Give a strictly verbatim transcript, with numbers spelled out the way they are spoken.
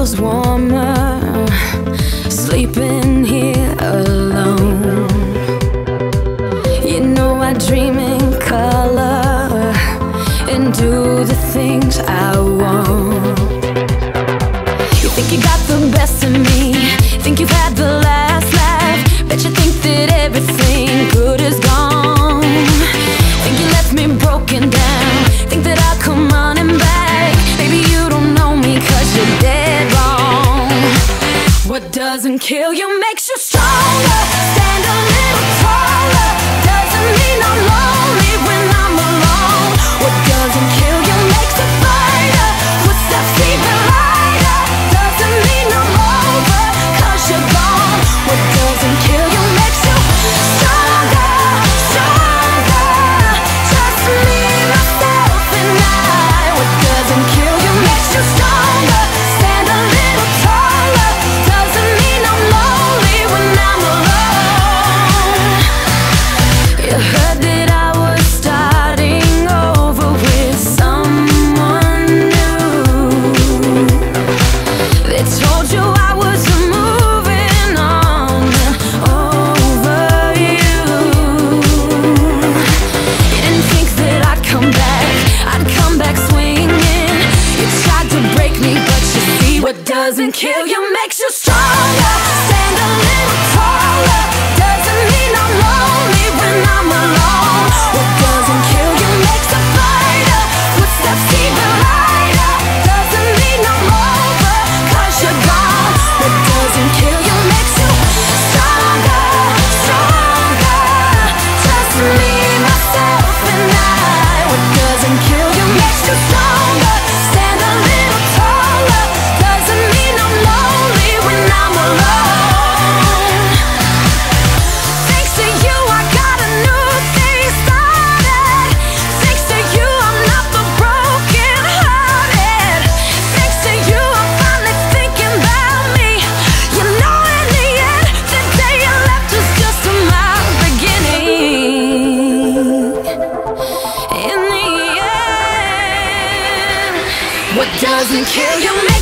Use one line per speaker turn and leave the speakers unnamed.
feels warmer sleeping here alone. You know I dream in color and do the things I want. You think you got the best of me, think you've had the last laugh, bet you think that everything good is gone. Think you left me broken down, think that I'll come running back. Baby, you don't know me cause you're dead wrong. What doesn't kill you makes you stronger. Stand a little taller. Doesn't mean I'm lonely when I'm alone. What doesn't kill you makes a fighter. Footsteps even lighter. Doesn't mean I'm over cause you're gone. What doesn't kill you makes you stronger, stronger. Just me, myself and I. What doesn't kill you makes you stronger. Stand a little taller. Doesn't mean I'm lonely when I'm alone. You heard that I was starting over with someone new. They told you I was moving on over you. You didn't think that I'd come back, I'd come back swinging. You tried to break me, but you see what doesn't kill you makes you stronger. Stand a little taller. Doesn't mean I'm lonely when I'm alone. What doesn't kill you makes a fighter. Footsteps even lighter. Doesn't mean I'm over cause you're gone. What doesn't kill you makes you stronger, stronger. Just me, myself and I. What doesn't kill you makes you stronger. Stand a little taller. Doesn't mean I'm lonely when I'm alone. Thanks to you I got a new thing started. Thanks to you I'm not the broken hearted. Thanks to you I'm finally thinking about me. You know in the end the day you left was just my beginning. In the end, what doesn't kill you